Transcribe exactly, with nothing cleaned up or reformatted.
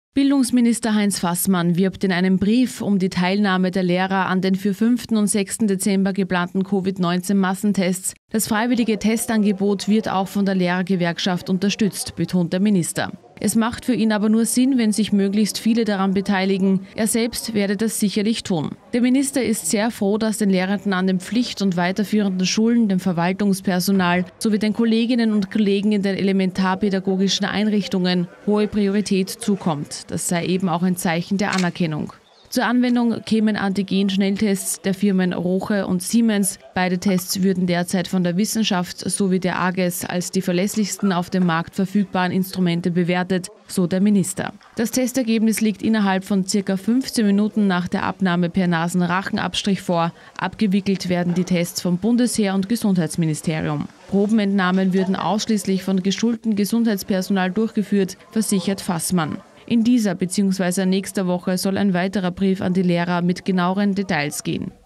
Bildungsminister Heinz Fassmann wirbt in einem Brief um die Teilnahme der Lehrer an den für fünften und sechsten Dezember geplanten Covid neunzehn Massentests. Das freiwillige Testangebot wird auch von der Lehrergewerkschaft unterstützt, betont der Minister. Es macht für ihn aber nur Sinn, wenn sich möglichst viele daran beteiligen. Er selbst werde das sicherlich tun. Der Minister ist sehr froh, dass den Lehrenden an den Pflicht- und weiterführenden Schulen, dem Verwaltungspersonal sowie den Kolleginnen und Kollegen in den elementarpädagogischen Einrichtungen hohe Priorität zukommt. Das sei eben auch ein Zeichen der Anerkennung. Zur Anwendung kämen Antigen-Schnelltests der Firmen Roche und Siemens. Beide Tests würden derzeit von der Wissenschaft sowie der A G E S als die verlässlichsten auf dem Markt verfügbaren Instrumente bewertet, so der Minister. Das Testergebnis liegt innerhalb von circa fünfzehn Minuten nach der Abnahme per Nasenrachenabstrich vor. Abgewickelt werden die Tests vom Bundesheer und Gesundheitsministerium. Probenentnahmen würden ausschließlich von geschultem Gesundheitspersonal durchgeführt, versichert Fassmann. In dieser bzw. nächster Woche soll ein weiterer Brief an die Lehrer mit genaueren Details gehen.